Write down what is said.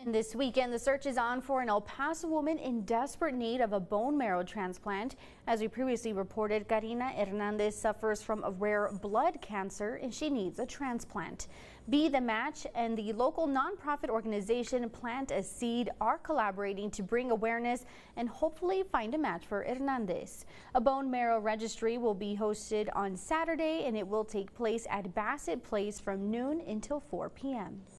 This weekend, the search is on for an El Paso woman in desperate need of a bone marrow transplant. As we previously reported, Karina Hernandez suffers from a rare blood cancer and she needs a transplant. Be the Match and the local nonprofit organization Plant a Seed are collaborating to bring awareness and hopefully find a match for Hernandez. A bone marrow registry will be hosted on Saturday and it will take place at Bassett Place from noon until 4 p.m.